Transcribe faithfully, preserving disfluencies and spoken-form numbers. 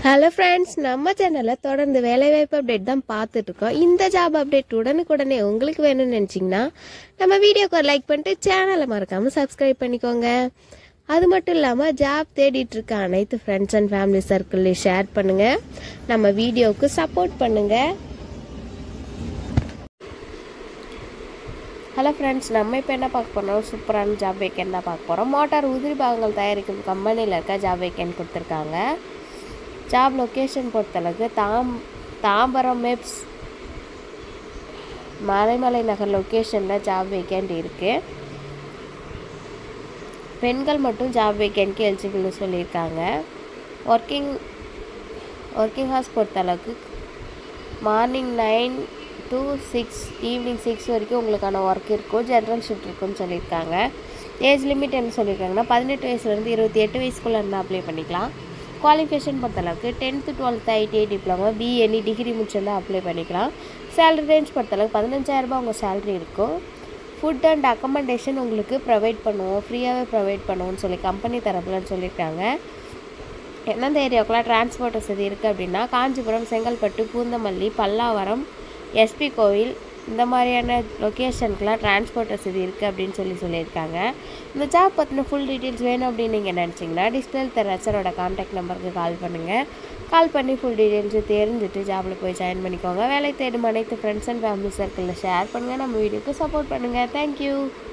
Hello friends, நம்ம சேனல்ல தொடர்ந்து வேலைவாய்ப்பு அப்டேட் தான் பார்த்துட்டு இருக்கோம். இந்த ஜாப் அப்டேட் உடனுக்குடனே உங்களுக்கு வேணும்னு நினைச்சீங்கன்னா நம்ம வீடியோக்கு லைக் பண்ணிட்டு சேனலை மறக்காம சப்ஸ்கிரைப் பண்ணிக்கோங்க. அது மட்டும் இல்லாமல் ஜாப் தேடிட்டு இருக்க அனைத்து ஃப்ரெண்ட்ஸ் அண்ட் ஃபேமிலி சர்க்கிள்லையும் ஷேர் பண்ணுங்க. நம்ம வீடியோவுக்கு சப்போர்ட் பண்ணுங்க. ஹலோ ஃப்ரெண்ட்ஸ், நம்ம இப்போ என்ன பார்க்க போகிறோம், சூப்பரான ஜாப் வேக்கன் தான் பார்க்க போகிறோம். மோட்டார் உதிரி பாகங்கள் தயாரிக்கும் கம்பெனியில் இருக்க ஜாப் வேக்கன் கொடுத்துருக்காங்க. ஜாப் லொக்கேஷன் பொறுத்தளவுக்கு தாம் தாம்பரம் மெப்ஸ் மலைமலை நகர் லொக்கேஷனில் ஜாப் வேக்கண்ட் இருக்குது. பெண்கள் மட்டும் ஜாப் வேக்கண்ட்க்கு எலிஜிபிள்னு சொல்லியிருக்காங்க. ஒர்க்கிங் ஒர்க்கிங் ஹார்ஸ் பொறுத்தளவுக்கு morning nine to six evening six வரைக்கும் உங்களுக்கான ஒர்க் இருக்கும். ஜென்ரல் ஷிஃப்ட் இருக்குன்னு சொல்லியிருக்காங்க. ஏஜ் லிமிட் என்ன சொல்லியிருக்காங்கன்னா பதினெட்டு வயசுலேருந்து இருபத்தி எட்டு வயசுக்குள்ளே இருந்தால் அப்ளை பண்ணிக்கலாம். குவாலிஃபிகேஷன் பொறுத்தளவுக்கு டென்த்து டுவெல்த்து ஐடிஐ டிப்ளமோ பிஎன்இ டிகிரி முடிச்சிருந்தால் அப்ளை பண்ணிக்கலாம். சேலரி ரேஞ்ச் பொறுத்தளவுக்கு பதினஞ்சாயிரரூபா உங்கள் சேலரி இருக்கும். ஃபுட் அண்ட் அக்கமண்டேஷன் உங்களுக்கு ப்ரொவைட் பண்ணுவோம், ஃப்ரீயாகவே ப்ரொவைட் பண்ணுவோம்னு சொல்லி கம்பெனி தரப்புலன்னு சொல்லியிருக்காங்க. எந்தெந்த ஏரியாவுக்குலாம் டிரான்ஸ்போர்ட் வசதி இருக்குது அப்படின்னா காஞ்சிபுரம், செங்கல்பட்டு, பூந்தமல்லி, பல்லாவரம், எஸ்பி கோவில் இந்த மாதிரியான லொக்கேஷனுக்குலாம் டிரான்ஸ்போர்ட் வசதி இருக்குது அப்படின்னு சொல்லி சொல்லியிருக்காங்க. இந்த ஜாப் பற்றின ஃபுல் டீட்டெயில்ஸ் வேணும் அப்படின்னு நீங்கள் நினச்சிங்கன்னா டிஸ்பிளேல தர ஹெச்சரோட கான்டாக்ட் நம்பருக்கு கால் பண்ணுங்கள். கால் பண்ணி ஃபுல் டீட்டெயில்ஸு தெரிஞ்சுட்டு ஜாபில் போய் ஜாயின் பண்ணிக்கோங்க. வேலை தேடும் அனைத்து ஃப்ரெண்ட்ஸ் அண்ட் ஃபேமிலி சர்க்கிளில் ஷேர் பண்ணுங்கள். நம்ம வீடியோக்கு சப்போர்ட் பண்ணுங்கள். தேங்க்யூ.